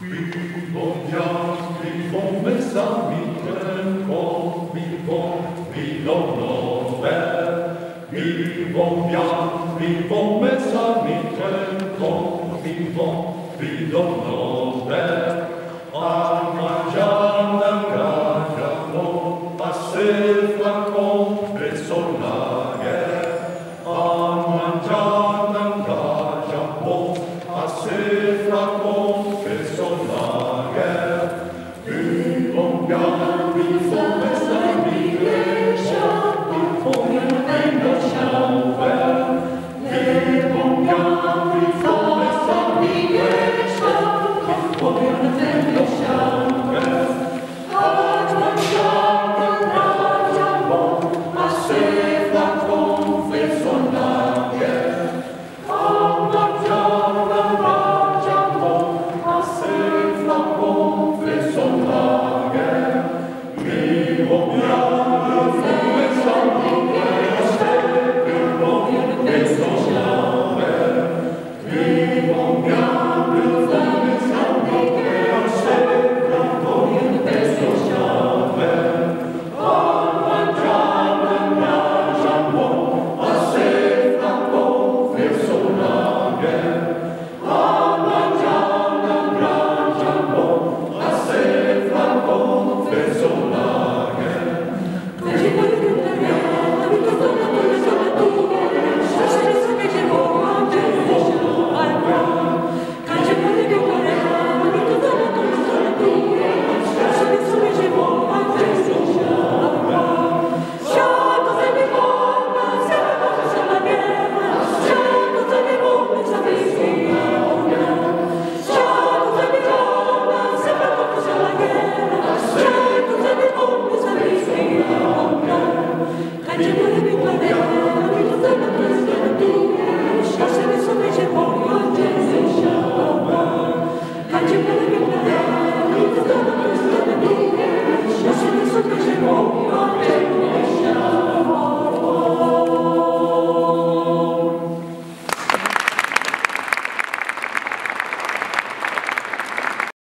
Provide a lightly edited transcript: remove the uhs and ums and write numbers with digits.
Vivons bien, vivons mes amis, vivons nos pères. Vivons bien, vivons mes amis, vivons nos pères. À mangiare un cajano, passer flacon, verso la guerre. À mangiare